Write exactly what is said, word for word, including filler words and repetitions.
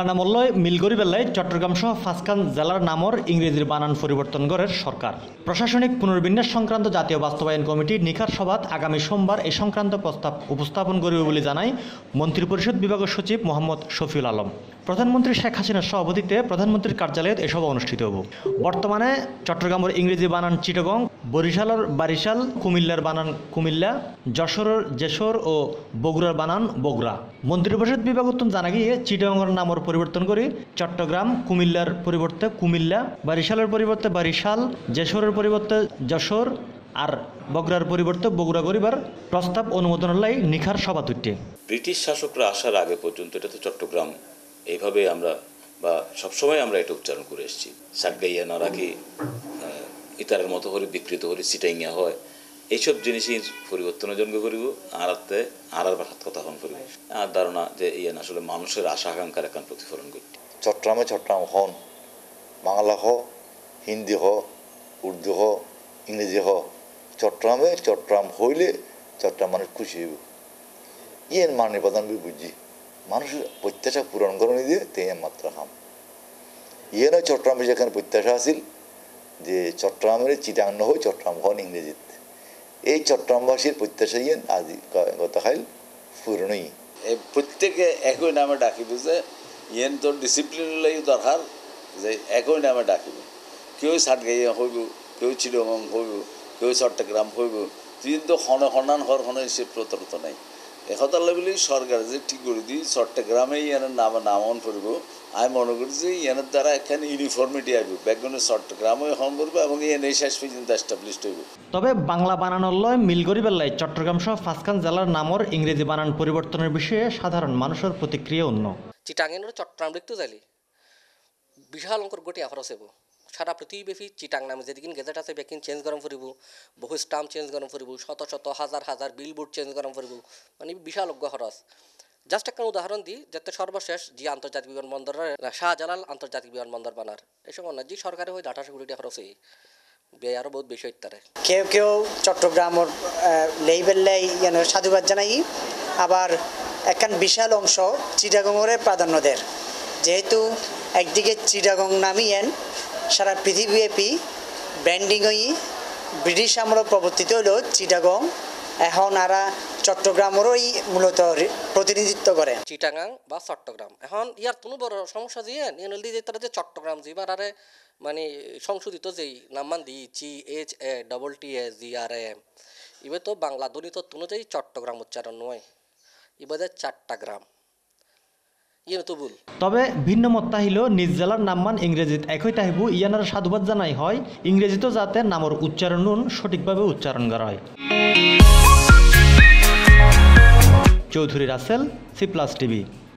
বানামল্লয় মিলগরি বেলায় চট্টগ্রাম সহ পাঁচখান জেলার নামর ইংরেজির বানান পরিবর্তন করে সরকার। প্রশাসনিক পুনর্বিন্যাস সংক্রান্ত জাতীয় বাস্তবায়ন কমিটি নিখার সভাত আগামী সোমবার এই সংক্রান্ত প্রস্তাব উপস্থাপন করবে বলে জানায় মন্ত্রিপরিষদ বিভাগের সচিব মোহাম্মদ শফিউল আলম। প্রধানমন্ত্রী শেখ হাসিনার সভাপতিত্বে প্রধানমন্ত্রীর কার্যালয়ে এই সভা অনুষ্ঠিত হব। বর্তমানে চট্টগ্রামের ইংরেজি বানান চিটাগং, বরিশালের বারিশাল, কুমিল্লার বানান কুমিল্লা, যশোরের যশোর ও বগুড়ার বানান বগুড়া। মন্ত্রিপরিষদ বিভাগ উত্তম জানা গিয়ে চিটাগংয়ের নামের পরিবর্তন করে চট্টগ্রাম, কুমিল্লার পরিবর্তে কুমিল্লা, বারিশালের পরিবর্তে বারিশাল, যশোরের পরিবর্তে যশোর আর বগুড়ার পরিবর্তে বগুড়া করিবার প্রস্তাব অনুমোদনের লাই নিখার সভা তুটে। ব্রিটিশ শাসকরা আসার আগে পর্যন্ত এটা তো চট্টগ্রাম এইভাবে আমরা বা সবসময় আমরা এটা উচ্চারণ করে এসেছি। সাতগাইয়া নারাকি ইতারের মতো করে বিকৃত করে সিটাইঙ্গা হয়, এইসব জিনিসই পরিবর্তনের জন্য করিব। আর আর ভাষার কথা হন করিব আর ধারণা যে ইয়ান আসলে মানুষের আশা আকাঙ্ক্ষার এখন প্রতিফলন করতে। চট্টগ্রামে চট্টগ্রাম হন, বাংলা হ, হিন্দি হ, উর্দু হ, ইংরেজি হ, চট্টগ্রামে চট্টগ্রাম হইলে চট্টগ্রাম মানুষ খুশি হইব। ইয়ের মাননীয় প্রধান বুঝছি মানুষের প্রত্যাশা পূরণ করণী দিয়ে তেই মাত্র হাম ইয়ে নয় চট্টগ্রামে যেখানে প্রত্যাশা আছিল যে চট্টগ্রামের চিটাং হয় চট্টগ্রাম হন ইংরেজিতে, এই চট্টগ্রামবাসীর প্রত্যাশা ইয়েন আজ গতকাল পূরণই। প্রত্যেকে একই নামে ডাকিব যে ইয়েন তোর ডিসিপ্লিন দরকার যে একই নামে ডাকিব। কেউ সাতগাইয়া হইব, কেউ চিটাগং হইব, কেউ চট্টগ্রাম হইব, কিন্তু হন হনান হর হন সে প্রতরত নাই। একতালে বলি সরকার যে ঠিক করে দিই চট্টগ্রামে ইয়ানের নাম নামন করব, আমি মনে করি যে ইয়ানের দ্বারা এখানে ইউনিফর্মিটি আসবে, ব্যাকগ্রাউন্ডে চট্টগ্রামে হন করবো এবং ইয়ান এই শেষ পর্যন্ত এস্টাবলিশড হইব। তবে বাংলা বানানোর মিলগরি বেলায় চট্টগ্রাম সহ পাঁচখান জেলার নামর ইংরেজি বানান পরিবর্তনের বিষয়ে সাধারণ মানুষের প্রতিক্রিয়া অন্য। চিটাঙের চট্টগ্রাম লিখতে যাইলে বিশাল অঙ্কর গোটি খরচ হব। সারা পৃথিবীব্যাপী চিটাং নামে যেদিন গেজেট আছে বেকিন চেঞ্জ গরম ফুরিব, বহু স্টাম্প চেঞ্জ গরম ফুরিব, শত শত হাজার হাজার বিলবোর্ড চেঞ্জ গরম ফুরিব, মানে বিশাল অজ্ঞ খরচ। জাস্ট একটা উদাহরণ দিই, যাতে সর্বশেষ যে আন্তর্জাতিক বিমানবন্দরের শাহজালাল আন্তর্জাতিক বিমানবন্দর বানার এসব না যে সরকারে ওই আঠাশো কোটি টাকা খরচ হয়ে ব্যয় আরও বহুত বেশি হইতারে। কেউ কেউ চট্টগ্রামের লেইবেল্লাই সাধুবাদ জানাই, আবার একখান বিশাল অংশ চিটাগংরে প্রাধান্য দেয়। যেহেতু একদিকে চিটাগং নামিয়েন সারা পৃথিবীব্যাপী ব্র্যান্ডিং হই ব্রিটিশ আমল প্রবর্তিত হলো চিটাগং, এখন আরা চট্টগ্রামেরই মূলত প্রতিনিধিত্ব করে চিটাগাং বা চট্টগ্রাম। এখন ইয়ার কোনো বড় সমস্যা দিয়ে এনএলডি যে তারা যে চট্টগ্রাম যেবার আরে মানে সংশোধিত যেই নামমান দিই G H A double T A G R M, এবার তো বাংলা দলিত অনুযায়ী চট্টগ্রাম উচ্চারণ নয়, এবার চারটা গ্রাম। তবে ভিন্ন মত তাহিল নিজ জেলার নামমান ইংরেজিত একই তাহিবু ইয়ানার সাধুবাদ জানাই হয় ইংরেজিতেও যাতে নামর উচ্চারণ সঠিকভাবে উচ্চারণ করা হয়। Chowdhury Rasel, C plus TV.